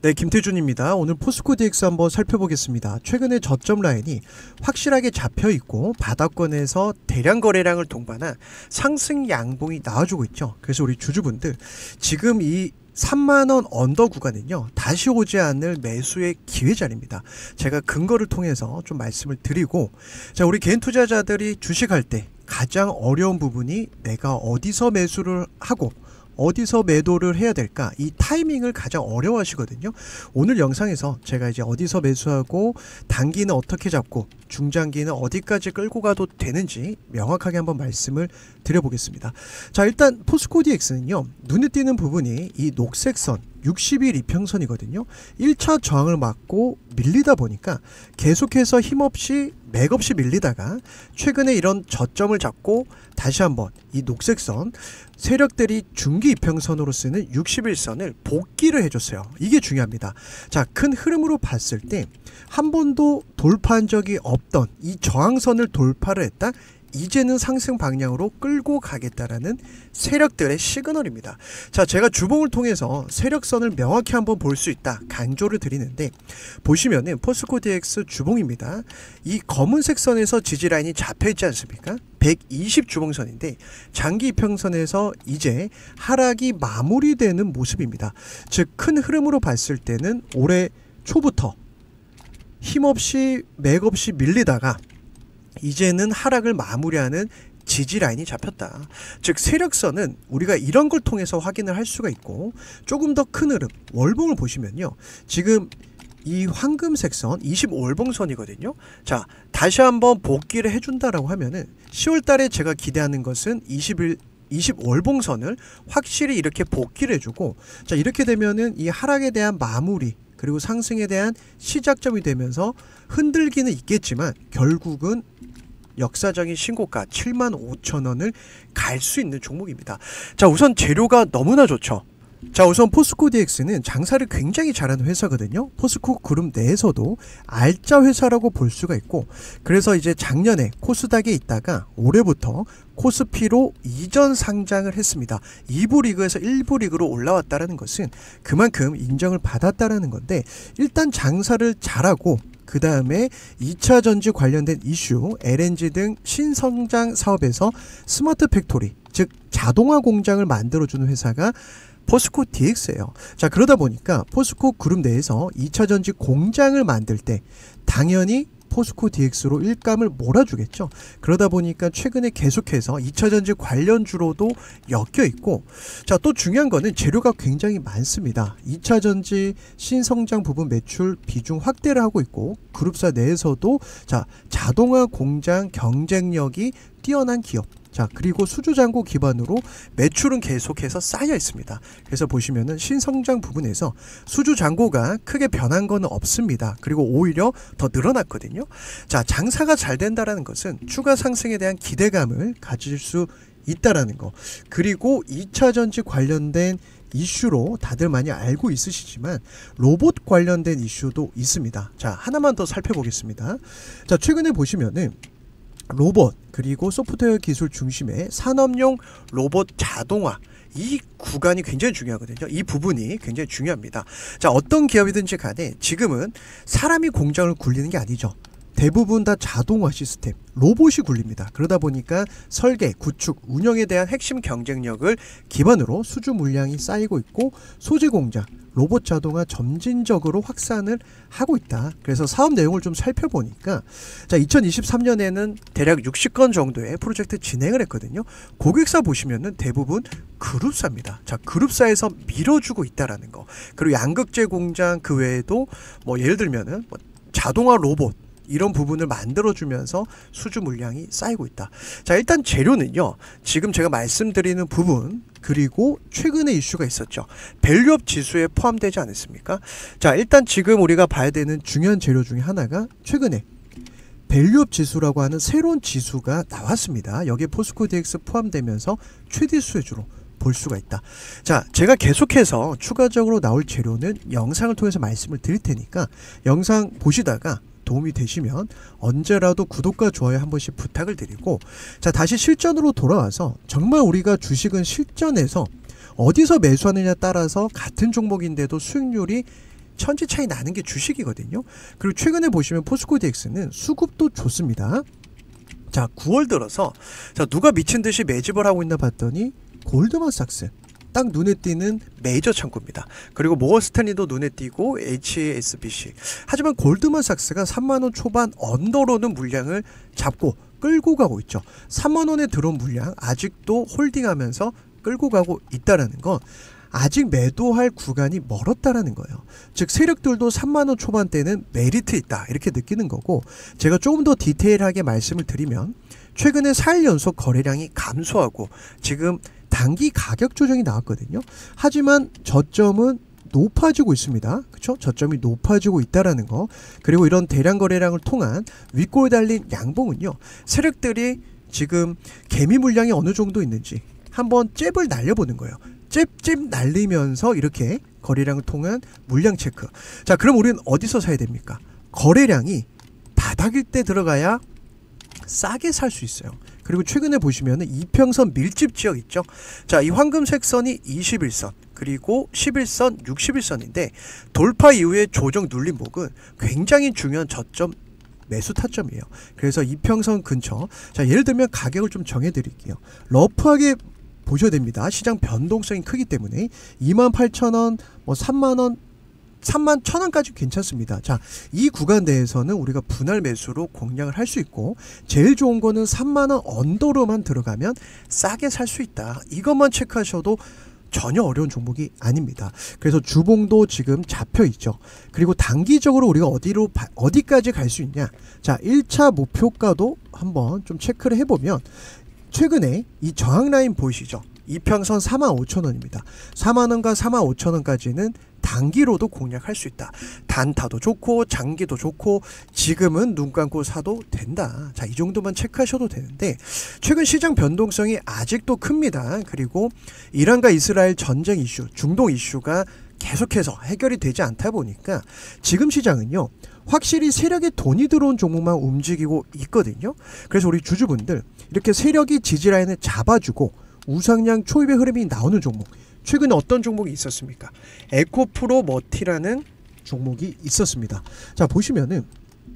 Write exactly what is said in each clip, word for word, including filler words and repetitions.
네, 김태준입니다. 오늘 포스코디엑스 한번 살펴보겠습니다. 최근에 저점 라인이 확실하게 잡혀있고 바닥권에서 대량 거래량을 동반한 상승 양봉이 나와주고 있죠. 그래서 우리 주주분들 지금 이 삼만원 언더 구간은요 다시 오지 않을 매수의 기회 자리입니다. 제가 근거를 통해서 좀 말씀을 드리고, 자, 우리 개인 투자자들이 주식할 때 가장 어려운 부분이 내가 어디서 매수를 하고 어디서 매도를 해야 될까, 이 타이밍을 가장 어려워하시거든요. 오늘 영상에서 제가 이제 어디서 매수하고 단기는 어떻게 잡고 중장기는 어디까지 끌고 가도 되는지 명확하게 한번 말씀을 드려보겠습니다. 자, 일단 포스코디엑스는요 눈에 띄는 부분이 이 녹색선 육십 일 이평선이거든요. 일 차 저항을 맞고 밀리다 보니까 계속해서 힘없이 맥없이 밀리다가 최근에 이런 저점을 잡고 다시 한번 이 녹색선 세력들이 중기 이평선으로 쓰는 육십 일선을 복귀를 해줬어요. 이게 중요합니다. 자, 큰 흐름으로 봤을 때 한 번도 돌파한 적이 없던 이 저항선을 돌파를 했다. 이제는 상승 방향으로 끌고 가겠다라는 세력들의 시그널입니다. 자, 제가 주봉을 통해서 세력선을 명확히 한번 볼 수 있다 강조를 드리는데, 보시면은 포스코디엑스 주봉입니다. 이 검은색 선에서 지지라인이 잡혀있지 않습니까? 백이십 주봉선인데 장기 이평선에서 이제 하락이 마무리되는 모습입니다. 즉 큰 흐름으로 봤을 때는 올해 초부터 힘없이 맥없이 밀리다가 이제는 하락을 마무리하는 지지라인이 잡혔다. 즉 세력선은 우리가 이런 걸 통해서 확인을 할 수가 있고, 조금 더 큰 흐름 월봉을 보시면요 지금 이 황금색 선 이십오 월봉선이거든요. 자, 다시 한번 복귀를 해준다라고 하면은 시월 달에 제가 기대하는 것은 이십일 이십오 월봉선을 확실히 이렇게 복귀를 해주고, 자, 이렇게 되면은 이 하락에 대한 마무리 그리고 상승에 대한 시작점이 되면서 흔들기는 있겠지만 결국은 역사적인 신고가 칠만 오천 원을 갈 수 있는 종목입니다. 자, 우선 재료가 너무나 좋죠. 자, 우선 포스코디엑스는 장사를 굉장히 잘하는 회사거든요. 포스코 그룹 내에서도 알짜 회사라고 볼 수가 있고, 그래서 이제 작년에 코스닥에 있다가 올해부터 코스피로 이전 상장을 했습니다. 이 부 리그에서 일 부 리그로 올라왔다는 것은 그만큼 인정을 받았다는 건데, 일단 장사를 잘하고 그 다음에 이 차 전지 관련된 이슈, 엘엔지 등 신성장 사업에서 스마트 팩토리, 즉 자동화 공장을 만들어주는 회사가 포스코디엑스예요. 자, 그러다 보니까 포스코 그룹 내에서 이 차 전지 공장을 만들 때 당연히 포스코디엑스로 일감을 몰아주겠죠. 그러다 보니까 최근에 계속해서 이 차 전지 관련주로도 엮여 있고, 자, 또 중요한 거는 재료가 굉장히 많습니다. 이 차 전지 신성장 부분 매출 비중 확대를 하고 있고, 그룹사 내에서도 자 자동화 공장 경쟁력이 뛰어난 기업, 자, 그리고 수주잔고 기반으로 매출은 계속해서 쌓여 있습니다. 그래서 보시면은 신성장 부분에서 수주잔고가 크게 변한 건 없습니다. 그리고 오히려 더 늘어났거든요. 자, 장사가 잘 된다라는 것은 추가 상승에 대한 기대감을 가질 수 있다라는 거, 그리고 이 차 전지 관련된 이슈로 다들 많이 알고 있으시지만 로봇 관련된 이슈도 있습니다. 자, 하나만 더 살펴보겠습니다. 자, 최근에 보시면은 로봇 그리고 소프트웨어 기술 중심의 산업용 로봇 자동화, 이 구간이 굉장히 중요하거든요. 이 부분이 굉장히 중요합니다. 자, 어떤 기업이든지 간에 지금은 사람이 공장을 굴리는 게 아니죠. 대부분 다 자동화 시스템, 로봇이 굴립니다. 그러다 보니까 설계, 구축, 운영에 대한 핵심 경쟁력을 기반으로 수주 물량이 쌓이고 있고, 소재 공장, 로봇 자동화 점진적으로 확산을 하고 있다. 그래서 사업 내용을 좀 살펴보니까, 자, 이천이십삼 년에는 대략 육십 건 정도의 프로젝트 진행을 했거든요. 고객사 보시면은 대부분 그룹사입니다. 자, 그룹사에서 밀어주고 있다라는 거. 그리고 양극재 공장 그 외에도 뭐 예를 들면은 뭐 자동화 로봇 이런 부분을 만들어주면서 수주 물량이 쌓이고 있다. 자, 일단 재료는요 지금 제가 말씀드리는 부분, 그리고 최근에 이슈가 있었죠. 밸류업 지수에 포함되지 않았습니까? 자, 일단 지금 우리가 봐야 되는 중요한 재료 중에 하나가 최근에 밸류업 지수라고 하는 새로운 지수가 나왔습니다. 여기에 포스코디엑스 포함되면서 최대 수혜주로 볼 수가 있다. 자, 제가 계속해서 추가적으로 나올 재료는 영상을 통해서 말씀을 드릴 테니까 영상 보시다가 도움이 되시면 언제라도 구독과 좋아요 한 번씩 부탁을 드리고, 자, 다시 실전으로 돌아와서 정말 우리가 주식은 실전에서 어디서 매수하느냐 따라서 같은 종목인데도 수익률이 천지 차이 나는 게 주식이거든요. 그리고 최근에 보시면 포스코디엑스는 수급도 좋습니다. 자, 구월 들어서 자, 누가 미친 듯이 매집을 하고 있나 봤더니 골드만삭스, 딱 눈에 띄는 메이저 창구입니다. 그리고 모건스탠리도 눈에 띄고 에이치에스비씨. 하지만 골드만삭스가 삼만 원 초반 언더로는 물량을 잡고 끌고 가고 있죠. 삼만 원에 들어온 물량 아직도 홀딩하면서 끌고 가고 있다라는 건 아직 매도할 구간이 멀었다라는 거예요. 즉 세력들도 삼만 원 초반대는 메리트 있다 이렇게 느끼는 거고, 제가 조금 더 디테일하게 말씀을 드리면 최근에 사 일 연속 거래량이 감소하고 지금 단기 가격 조정이 나왔거든요. 하지만 저점은 높아지고 있습니다. 그렇죠? 저점이 높아지고 있다라는 거. 그리고 이런 대량 거래량을 통한 윗골 달린 양봉은요, 세력들이 지금 개미 물량이 어느 정도 있는지 한번 잽을 날려보는 거예요. 잽잽 날리면서 이렇게 거래량을 통한 물량 체크. 자, 그럼 우리는 어디서 사야 됩니까? 거래량이 바닥일 때 들어가야 싸게 살 수 있어요. 그리고 최근에 보시면은 이평선 밀집 지역 있죠. 자, 이 황금색 선이 이십일 선 그리고 십일 선, 육십일 선인데 돌파 이후에 조정 눌림목은 굉장히 중요한 저점 매수 타점이에요. 그래서 이평선 근처, 자 예를 들면 가격을 좀 정해 드릴게요. 러프하게 보셔야 됩니다. 시장 변동성이 크기 때문에 이만 팔천 원, 뭐 삼만 원, 삼만 천 원까지 괜찮습니다. 자, 이 구간 내에서는 우리가 분할 매수로 공략을 할 수 있고, 제일 좋은 거는 삼만 원 언더로만 들어가면 싸게 살 수 있다. 이것만 체크하셔도 전혀 어려운 종목이 아닙니다. 그래서 주봉도 지금 잡혀 있죠. 그리고 단기적으로 우리가 어디로 어디까지 갈 수 있냐? 자, 일 차 목표가도 한번 좀 체크를 해보면 최근에 이 저항 라인 보이시죠? 이평선 사만 오천 원입니다. 사만 원과 사만 오천 원까지는 단기로도 공략할 수 있다. 단타도 좋고 장기도 좋고 지금은 눈 감고 사도 된다. 자, 이 정도만 체크하셔도 되는데 최근 시장 변동성이 아직도 큽니다. 그리고 이란과 이스라엘 전쟁 이슈, 중동 이슈가 계속해서 해결이 되지 않다 보니까 지금 시장은요, 확실히 세력에 돈이 들어온 종목만 움직이고 있거든요. 그래서 우리 주주분들 이렇게 세력이 지지라인을 잡아주고 우상향 초입의 흐름이 나오는 종목, 최근에 어떤 종목이 있었습니까? 에코프로 머티라는 종목이 있었습니다. 자, 보시면은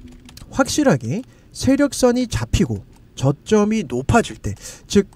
확실하게 세력선이 잡히고 저점이 높아질 때, 즉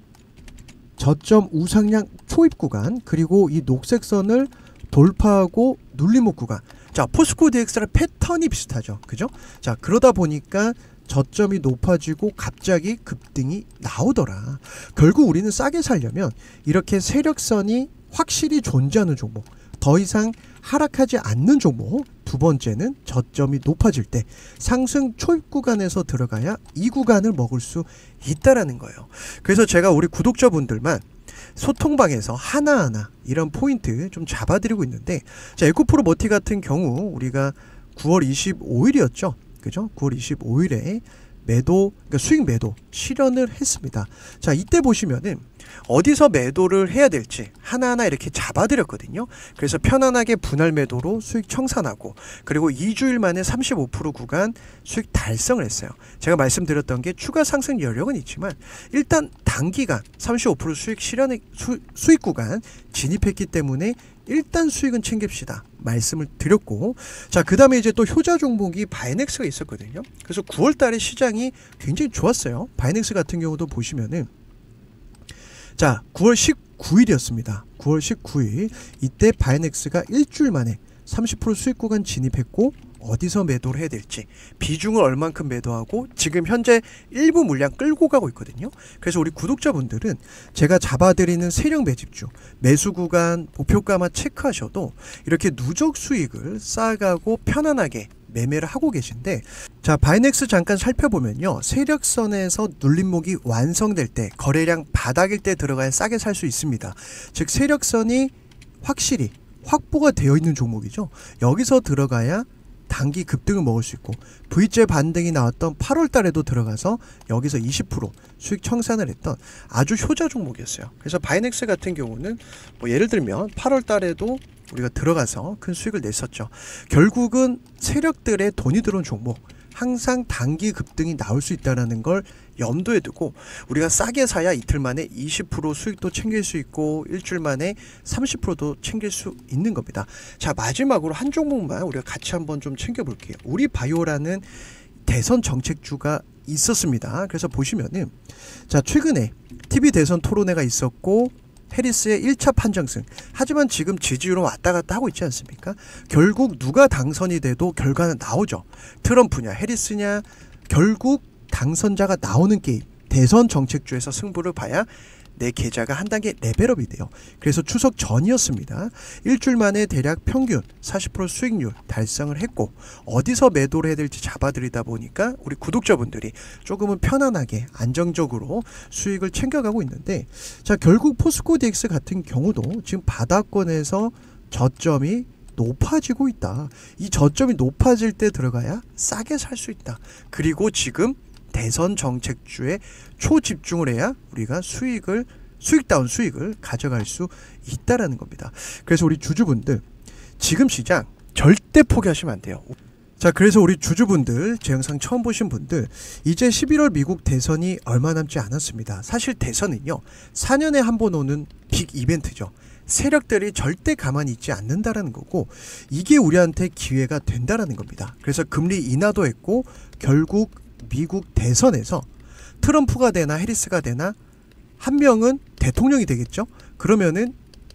저점 우상향 초입 구간, 그리고 이 녹색 선을 돌파하고 눌림목 구간. 자, 포스코디엑스랑 패턴이 비슷하죠. 그죠? 자, 그러다 보니까 저점이 높아지고 갑자기 급등이 나오더라. 결국 우리는 싸게 살려면 이렇게 세력선이 확실히 존재하는 종목, 더 이상 하락하지 않는 종목, 두 번째는 저점이 높아질 때 상승 초입 구간에서 들어가야 이 구간을 먹을 수 있다라는 거예요. 그래서 제가 우리 구독자분들만 소통방에서 하나하나 이런 포인트 좀 잡아드리고 있는데, 자, 에코프로 머티 같은 경우 우리가 구월 이십오일이었죠. 그죠? 구월 이십오일에 매도, 그러니까 수익 매도 실현을 했습니다. 자, 이때 보시면은 어디서 매도를 해야 될지 하나하나 이렇게 잡아드렸거든요. 그래서 편안하게 분할 매도로 수익 청산하고, 그리고 이 주일 만에 삼십오 퍼센트 구간 수익 달성을 했어요. 제가 말씀드렸던 게 추가 상승 여력은 있지만 일단 단기간 삼십오 퍼센트 수익 실현의 수, 수익 구간 진입했기 때문에 일단 수익은 챙깁시다 말씀을 드렸고, 자, 그 다음에 이제 또 효자 종목이 바이넥스가 있었거든요. 그래서 구월 달에 시장이 굉장히 좋았어요. 바이넥스 같은 경우도 보시면은 자, 구월 십구일이었습니다. 구월 십구일 이때 바이넥스가 일주일 만에 삼십 퍼센트 수익 구간 진입했고, 어디서 매도를 해야 될지, 비중을 얼만큼 매도하고 지금 현재 일부 물량 끌고 가고 있거든요. 그래서 우리 구독자분들은 제가 잡아드리는 세력 매집주 매수 구간 목표가만 체크하셔도 이렇게 누적 수익을 쌓아가고 편안하게 매매를 하고 계신데, 자, 바이넥스 잠깐 살펴보면요, 세력선에서 눌림목이 완성될 때, 거래량 바닥일 때 들어가야 싸게 살 수 있습니다. 즉 세력선이 확실히 확보가 되어 있는 종목이죠. 여기서 들어가야 단기 급등을 먹을 수 있고, V자 반등이 나왔던 팔월 달에도 들어가서 여기서 이십 퍼센트 수익 청산을 했던 아주 효자 종목이었어요. 그래서 바이넥스 같은 경우는 뭐 예를 들면 팔월 달에도 우리가 들어가서 큰 수익을 냈었죠. 결국은 세력들의 돈이 들어온 종목, 항상 단기 급등이 나올 수 있다는 걸 염두에 두고 우리가 싸게 사야 이틀 만에 이십 퍼센트 수익도 챙길 수 있고 일주일 만에 삼십 퍼센트도 챙길 수 있는 겁니다. 자, 마지막으로 한 종목만 우리가 같이 한번 좀 챙겨볼게요. 우리 바이오라는 대선 정책주가 있었습니다. 그래서 보시면은 자, 최근에 티비 대선 토론회가 있었고 해리스의 일 차 판정승. 하지만 지금 지지율은 왔다 갔다 하고 있지 않습니까? 결국 누가 당선이 돼도 결과는 나오죠. 트럼프냐 해리스냐 결국 당선자가 나오는 게임. 대선 정책주에서 승부를 봐야 내 계좌가 한 단계 레벨업이 돼요. 그래서 추석 전이었습니다. 일주일 만에 대략 평균 사십 퍼센트 수익률 달성을 했고 어디서 매도를 해야 될지 잡아드리다 보니까 우리 구독자분들이 조금은 편안하게 안정적으로 수익을 챙겨가고 있는데 자, 결국 포스코 디엑스 같은 경우도 지금 바닥권에서 저점이 높아지고 있다. 이 저점이 높아질 때 들어가야 싸게 살 수 있다. 그리고 지금 대선 정책주에 초집중을 해야 우리가 수익을 수익다운 수익을 가져갈 수 있다라는 겁니다. 그래서 우리 주주분들 지금 시장 절대 포기하시면 안 돼요. 자, 그래서 우리 주주분들 제 영상 처음 보신 분들 이제 십일월 미국 대선이 얼마 남지 않았습니다. 사실 대선은요 사 년에 한 번 오는 빅 이벤트죠. 세력들이 절대 가만히 있지 않는다라는 거고 이게 우리한테 기회가 된다라는 겁니다. 그래서 금리 인하도 했고 결국 미국 대선에서 트럼프가 되나 해리스가 되나 한 명은 대통령이 되겠죠. 그러면은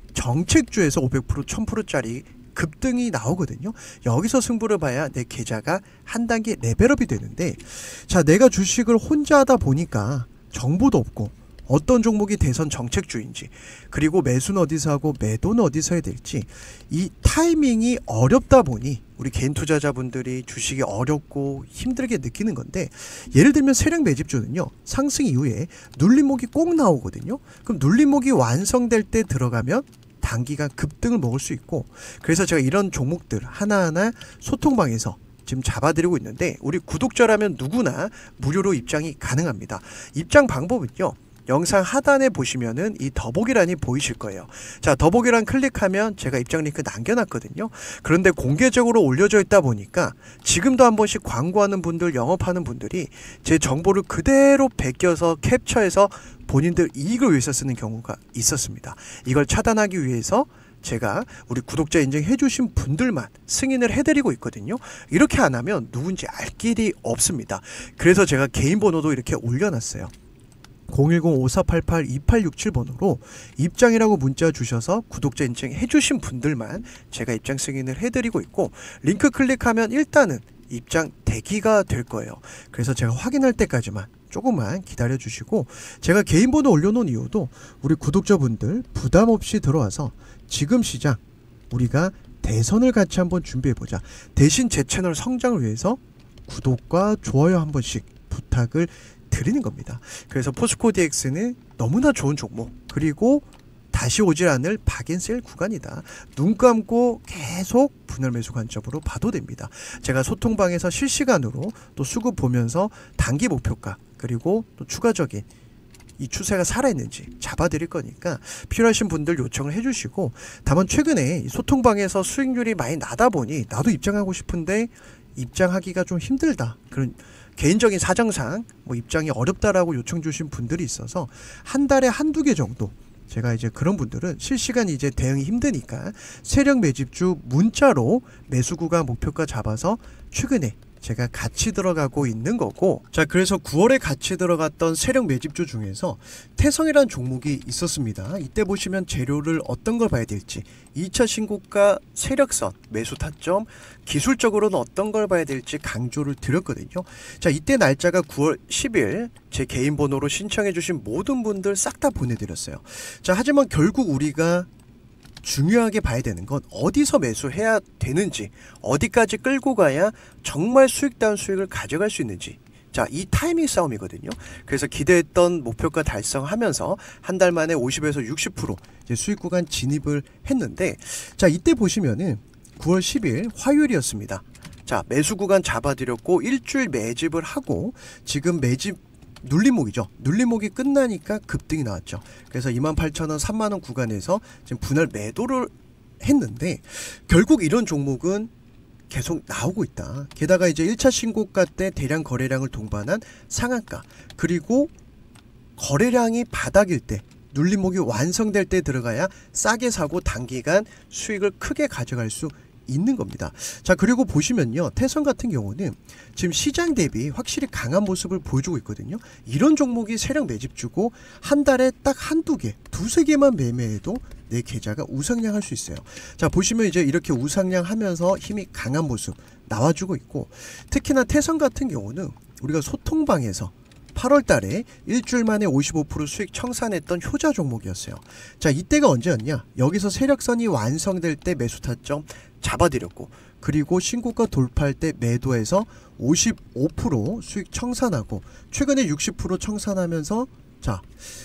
정책주에서 오백 퍼센트 천 퍼센트짜리 급등이 나오거든요. 여기서 승부를 봐야 내 계좌가 한 단계 레벨업이 되는데 자, 내가 주식을 혼자 하다 보니까 정보도 없고 어떤 종목이 대선 정책주인지 그리고 매수는 어디서 하고 매도는 어디서 해야 될지 이 타이밍이 어렵다 보니 우리 개인 투자자분들이 주식이 어렵고 힘들게 느끼는 건데 예를 들면 세력 매집주는요 상승 이후에 눌림목이 꼭 나오거든요. 그럼 눌림목이 완성될 때 들어가면 단기간 급등을 먹을 수 있고 그래서 제가 이런 종목들 하나하나 소통방에서 지금 잡아드리고 있는데 우리 구독자라면 누구나 무료로 입장이 가능합니다. 입장 방법은요 영상 하단에 보시면은 이 더보기란이 보이실 거예요. 자, 더보기란 클릭하면 제가 입장 링크 남겨놨거든요. 그런데 공개적으로 올려져 있다 보니까 지금도 한 번씩 광고하는 분들, 영업하는 분들이 제 정보를 그대로 베껴서 캡처해서 본인들 이익을 위해서 쓰는 경우가 있었습니다. 이걸 차단하기 위해서 제가 우리 구독자 인증해 주신 분들만 승인을 해드리고 있거든요. 이렇게 안 하면 누군지 알 길이 없습니다. 그래서 제가 개인 번호도 이렇게 올려놨어요. 공일공 오사팔팔 이팔육칠 번으로 입장이라고 문자 주셔서 구독자 인증 해주신 분들만 제가 입장 승인을 해드리고 있고 링크 클릭하면 일단은 입장 대기가 될 거예요. 그래서 제가 확인할 때까지만 조금만 기다려 주시고 제가 개인 번호 올려놓은 이유도 우리 구독자분들 부담 없이 들어와서 지금 시장 우리가 대선을 같이 한번 준비해보자. 대신 제 채널 성장을 위해서 구독과 좋아요 한 번씩 부탁을 드리는 겁니다. 그래서 포스코 디엑스는 너무나 좋은 종목 그리고 다시 오질 않을 박앤셀 구간이다. 눈 감고 계속 분할 매수 관점으로 봐도 됩니다. 제가 소통방에서 실시간으로 또 수급 보면서 단기 목표가 그리고 또 추가적인 이 추세가 살아있는지 잡아드릴 거니까 필요하신 분들 요청을 해주시고 다만 최근에 소통방에서 수익률이 많이 나다 보니 나도 입장하고 싶은데 입장하기가 좀 힘들다. 그런 개인적인 사정상 뭐 입장이 어렵다라고 요청 주신 분들이 있어서 한 달에 한두 개 정도 제가 이제 그런 분들은 실시간 이제 대응이 힘드니까 세력 매집주 문자로 매수 구간 목표가 잡아서 최근에 제가 같이 들어가고 있는 거고 자, 그래서 구월에 같이 들어갔던 세력 매집주 중에서 태성이라는 종목이 있었습니다. 이때 보시면 재료를 어떤 걸 봐야 될지 이 차 신고가 세력선 매수 타점 기술적으로는 어떤 걸 봐야 될지 강조를 드렸거든요. 자, 이때 날짜가 구월 십일 제 개인 번호로 신청해 주신 모든 분들 싹 다 보내드렸어요. 자, 하지만 결국 우리가 중요하게 봐야 되는 건 어디서 매수해야 되는지 어디까지 끌고 가야 정말 수익다운 수익을 가져갈 수 있는지 자, 이 타이밍 싸움이거든요. 그래서 기대했던 목표가 달성하면서 한 달 만에 오십에서 육십 퍼센트 이제 수익 구간 진입을 했는데 자, 이때 보시면은 구월 십일 화요일이었습니다. 자, 매수 구간 잡아드렸고 일주일 매집을 하고 지금 매집 눌림목이죠. 눌림목이 끝나니까 급등이 나왔죠. 그래서 이만 팔천 원, 삼만 원 구간에서 지금 분할 매도를 했는데 결국 이런 종목은 계속 나오고 있다. 게다가 이제 일 차 신고가 때 대량 거래량을 동반한 상한가, 그리고 거래량이 바닥일 때, 눌림목이 완성될 때 들어가야 싸게 사고 단기간 수익을 크게 가져갈 수 있는 겁니다. 자, 그리고 보시면요, 태선 같은 경우는 지금 시장 대비 확실히 강한 모습을 보여주고 있거든요. 이런 종목이 세력 매집주고 한 달에 딱 한두 개, 두세 개만 매매해도 내 계좌가 우상향 할 수 있어요. 자, 보시면 이제 이렇게 우상향 하면서 힘이 강한 모습 나와주고 있고, 특히나 태선 같은 경우는 우리가 소통방에서 팔월 달에 일주일 만에 오십오 퍼센트 수익 청산했던 효자 종목이었어요. 자, 이때가 언제였냐? 여기서 세력선이 완성될 때 매수 타점 잡아드렸고, 그리고 신고가 돌파할 때 매도해서 오십오 퍼센트 수익 청산하고, 최근에 육십 퍼센트 청산하면서 자,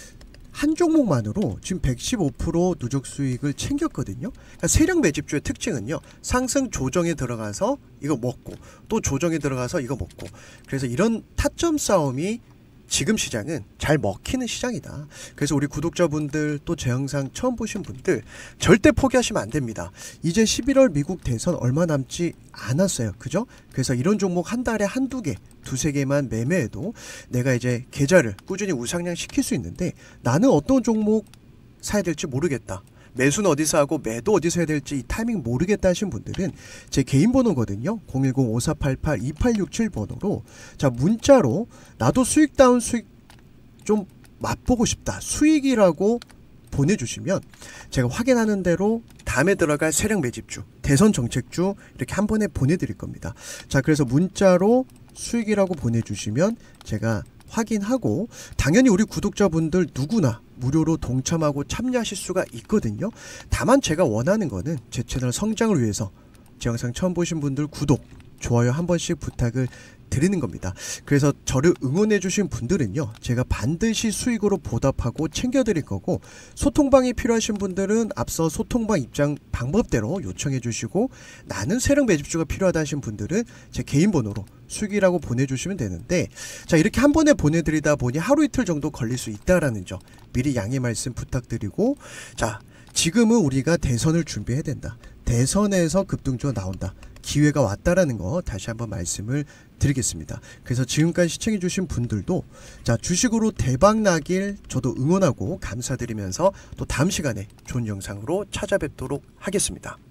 한 종목만으로 지금 백십오 퍼센트 누적 수익을 챙겼거든요. 그러니까 세력 매집주의 특징은요, 상승 조정에 들어가서 이거 먹고, 또 조정에 들어가서 이거 먹고, 그래서 이런 타점 싸움이 지금 시장은 잘 먹히는 시장이다. 그래서 우리 구독자분들, 또 제 영상 처음 보신 분들 절대 포기하시면 안 됩니다. 이제 십일월 미국 대선 얼마 남지 않았어요. 그죠? 그래서 이런 종목 한 달에 한두 개, 두세 개만 매매해도 내가 이제 계좌를 꾸준히 우상향 시킬 수 있는데, 나는 어떤 종목 사야 될지 모르겠다, 매수는 어디서 하고 매도 어디서 해야 될지 이 타이밍 모르겠다 하신 분들은 제 개인 번호거든요. 공일공 오사팔팔 이팔육칠 번호로 자, 문자로 나도 수익다운 수익 좀 맛보고 싶다, 수익이라고 보내주시면 제가 확인하는 대로 다음에 들어갈 세력 매집주, 대선 정책주 이렇게 한 번에 보내드릴 겁니다. 자, 그래서 문자로 수익이라고 보내주시면 제가 확인하고, 당연히 우리 구독자분들 누구나 무료로 동참하고 참여하실 수가 있거든요. 다만 제가 원하는 거는 제 채널 성장을 위해서 제 영상 처음 보신 분들 구독, 좋아요 한 번씩 부탁을 드리는 겁니다. 그래서 저를 응원해 주신 분들은요, 제가 반드시 수익으로 보답하고 챙겨 드릴 거고, 소통방이 필요하신 분들은 앞서 소통방 입장 방법대로 요청해 주시고, 나는 세력 매집주가 필요하다 하신 분들은 제 개인 번호로 수익이라고 보내주시면 되는데, 자, 이렇게 한 번에 보내드리다 보니 하루 이틀 정도 걸릴 수 있다라는 점 미리 양해 말씀 부탁드리고, 자, 지금은 우리가 대선을 준비해야 된다, 대선에서 급등주가 나온다, 기회가 왔다라는 거 다시 한번 말씀을 드리겠습니다. 그래서 지금까지 시청해주신 분들도 자, 주식으로 대박 나길 저도 응원하고 감사드리면서 또 다음 시간에 좋은 영상으로 찾아뵙도록 하겠습니다.